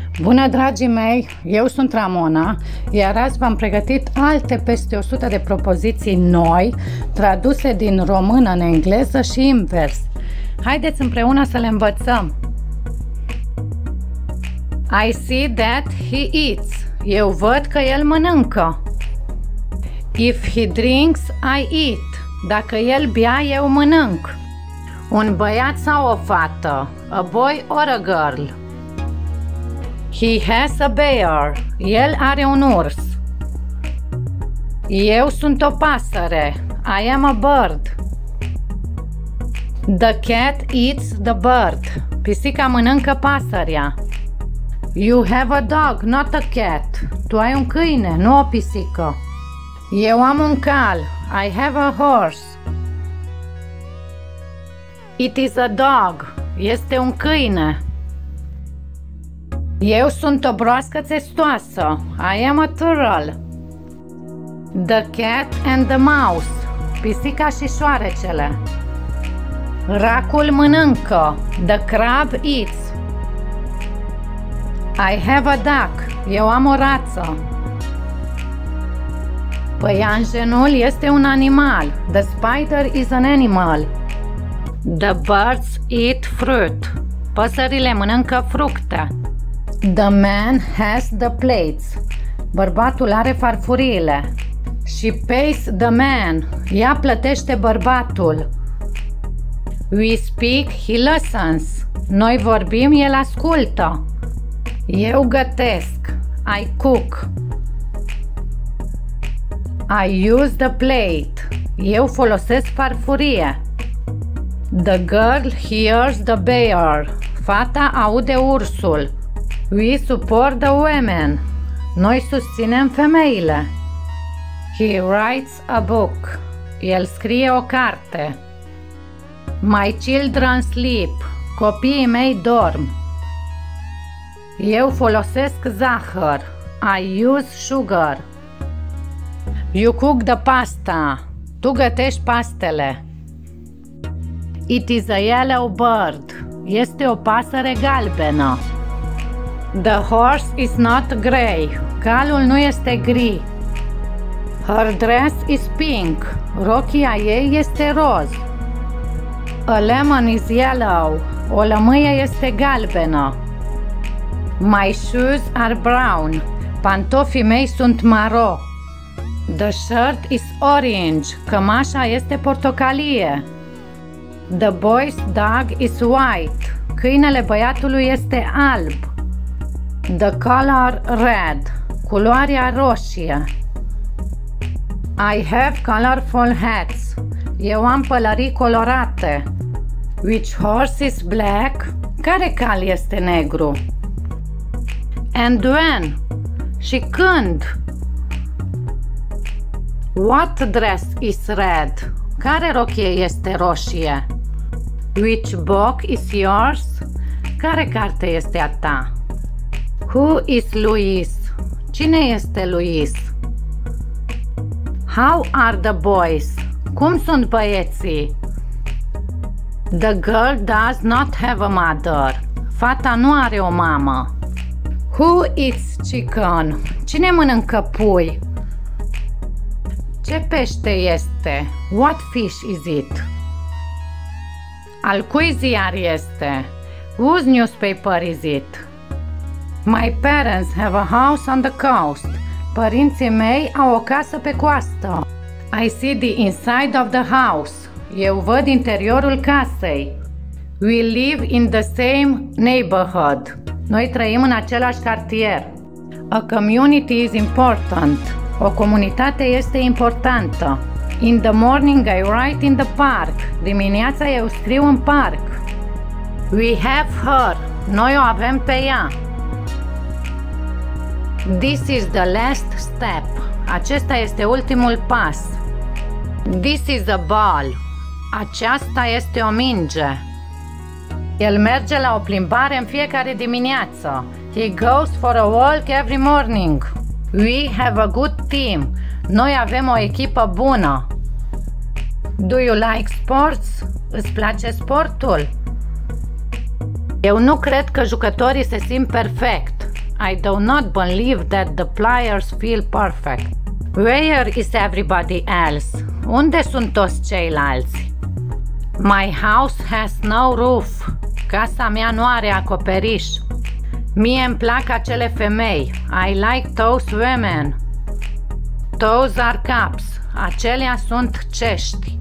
Bună, dragii mei! Eu sunt Ramona, iar azi v-am pregătit alte peste 100 de propoziții noi, traduse din română în engleză și invers. Haideți împreună să le învățăm! I see that he eats. Eu văd că el mănâncă. If he drinks, I eat. Dacă el bea, eu mănânc. Un băiat sau o fată? A boy or a girl? He has a bear. El are un urs. Eu sunt o pasăre. I am a bird. The cat eats the bird. Pisica mănâncă pasărea. You have a dog, not a cat. Tu ai un câine, nu o pisică. Eu am un cal. I have a horse. It is a dog. Este un câine. Eu sunt o broască țestoasă. I am a turtle. The cat and the mouse. Pisica și șoarecele. Racul mănâncă. The crab eats. I have a duck. Eu am o rață. Păianjenul este un animal. The spider is an animal. The birds eat fruit. Păsările mănâncă fructe. The man has the plates. Bărbatul are farfuriile. She pays the man. Ea plătește bărbatul. We speak, he listens. Noi vorbim, el ascultă. Eu gătesc. I cook. I use the plate. Eu folosesc farfurie. The girl hears the bear. Fata aude ursul. We support the women. Noi susținem femeile. He writes a book. El scrie o carte. My children sleep. Copiii mei dorm. Eu folosesc zahăr. I use sugar. You cook the pasta. Tu gătești pastele. It is a yellow bird. Este o pasăre galbenă. The horse is not grey. Calul nu este gri. Her dress is pink. Rochia ei este roz. A lemon is yellow. O lămâie este galbenă. My shoes are brown. Pantofii mei sunt maro. The shirt is orange. Cămașa este portocalie. The boy's dog is white. Câinele băiatului este alb. The color red. Culoarea roșie. I have colorful hats. Eu am pălării colorate. Which horse is black? Care cal este negru? And when? Și când? What dress is red? Care rochie este roșie? Which book is yours? Care carte este a ta? Who is Louis? Cine este Louis? How are the boys? Cum sunt băieții? The girl does not have a mother. Fata nu are o mamă. Who eats chicken? Cine mănâncă pui? Ce pește este? What fish is it? Al cui ziar este? Whose newspaper is it? My parents have a house on the coast. Părinții mei au o casă pe coastă. I see the inside of the house. Eu văd interiorul casei. We live in the same neighborhood. Noi trăim în același cartier. A community is important. O comunitate este importantă. In the morning I write in the park. Dimineața eu scriu în parc. We have her. Noi o avem pe ea. This is the last step. Acesta este ultimul pas. This is a ball. Aceasta este o minge. El merge la o plimbare în fiecare dimineață. He goes for a walk every morning. We have a good team. Noi avem o echipă bună. Do you like sports? Îți place sportul? Eu nu cred că jucătorii se simt perfect. I do not believe that the players feel perfect. Where is everybody else? Unde sunt toți ceilalți? My house has no roof. Casa mea nu are acoperiș. Mie îmi plac acele femei. I like those women. Those are cups. Acelea sunt cești.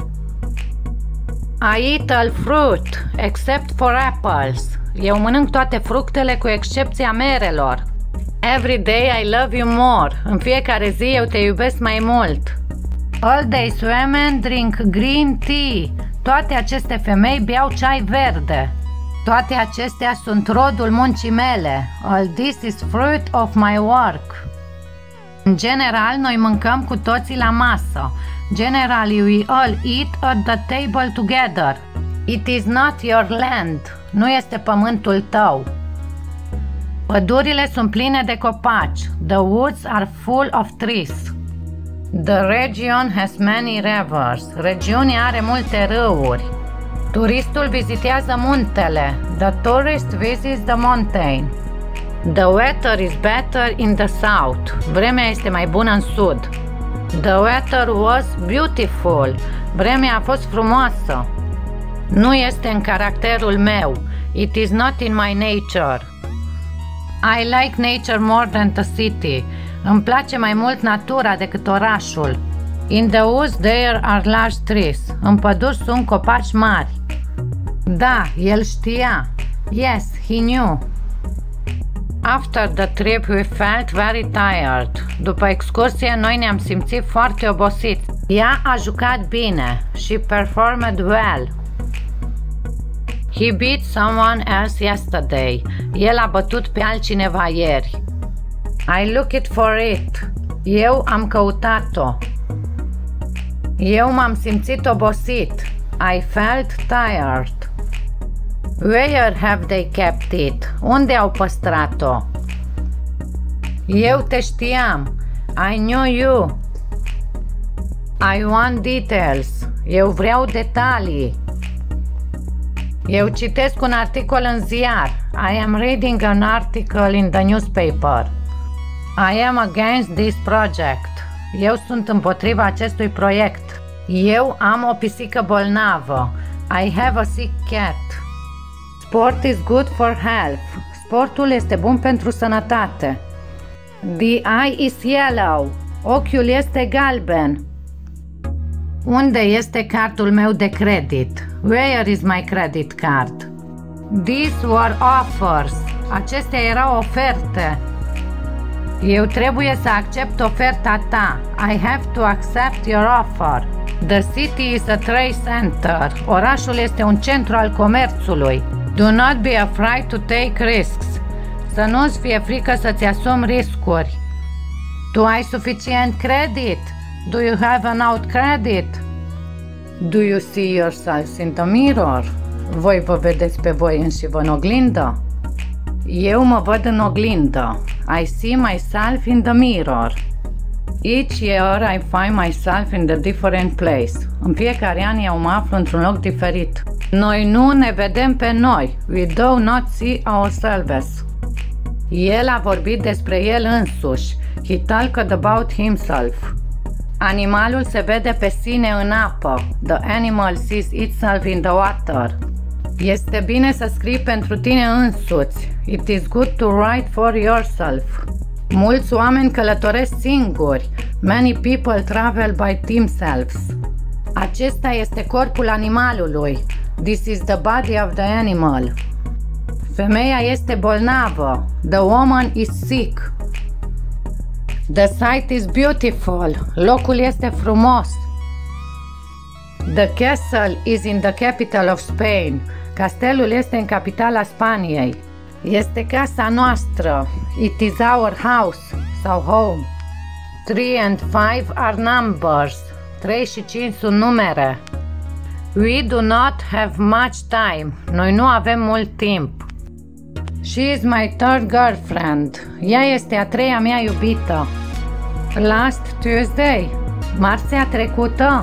I eat all fruit, except for apples. Eu mănânc toate fructele cu excepția merelor. Every day I love you more. În fiecare zi eu te iubesc mai mult. All these women drink green tea. Toate aceste femei beau ceai verde. Toate acestea sunt rodul muncii mele. All this is fruit of my work. În general, noi mâncăm cu toții la masă. Generally, we all eat at the table together. It is not your land. Nu este pământul tău. Pădurile sunt pline de copaci. The woods are full of trees. The region has many rivers. Regiunea are multe râuri. Turistul vizitează muntele. The tourist visits the mountain. The weather is better in the south. Vremea este mai bună în sud. The weather was beautiful. Vremea a fost frumoasă. Nu este în caracterul meu. It is not in my nature. I like nature more than the city. Îmi place mai mult natura decât orașul. In the woods there are large trees. În păduri sunt copaci mari. Da, el știa. Yes, he knew. After the trip we felt very tired. După excursie noi ne-am simțit foarte obosiți. Ea a jucat bine. She performed well. He beat someone else yesterday. El a bătut pe altcineva ieri. I looked for it. Eu am căutat-o. Eu m-am simțit obosit. I felt tired. Where have they kept it? Unde au păstrat-o? Eu te știam. I knew you. I want details. Eu vreau detalii. Eu citesc un articol în ziar. I am reading an article in the newspaper. I am against this project. Eu sunt împotriva acestui proiect. Eu am o pisică bolnavă. I have a sick cat. Sport is good for health. Sportul este bun pentru sănătate. The eye is yellow. Ochiul este galben. Unde este cardul meu de credit? Where is my credit card? These were offers. Acestea erau oferte. Eu trebuie să accept oferta ta. I have to accept your offer. The city is a trade center. Orașul este un centru al comerțului. Do not be afraid to take risks. Să nu-ți fie frică să-ți asumi riscuri. Tu ai suficient credit? Do you have enough credit? Do you see yourselves in the mirror? Voi vă vedeți pe voi înșivă în oglindă? Eu mă văd în oglindă. I see myself in the mirror. Each year I find myself in a different place. În fiecare an eu mă aflu într-un loc diferit. Noi nu ne vedem pe noi. We do not see ourselves. El a vorbit despre el însuși. He talked about himself. Animalul se vede pe sine în apă. The animal sees itself in the water. Este bine să scrii pentru tine însuți. It is good to write for yourself. Mulți oameni călătoresc singuri. Many people travel by themselves. Acesta este corpul animalului. This is the body of the animal. Femeia este bolnavă. The woman is sick. The site is beautiful. Locul este frumos. The castle is in the capital of Spain. Castelul este în capitala Spaniei. Este casa noastră. It is our house sau home. 3 and 5 are numbers. 3 și 5 sunt numere. We do not have much time. Noi nu avem mult timp. She is my third girlfriend. Ea este a treia mea iubită. Last Tuesday. Marțea trecută.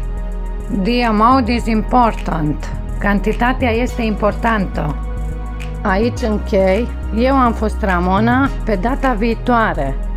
The amount is important. Cantitatea este importantă. Aici închei. Eu am fost Ramona. Pe data viitoare!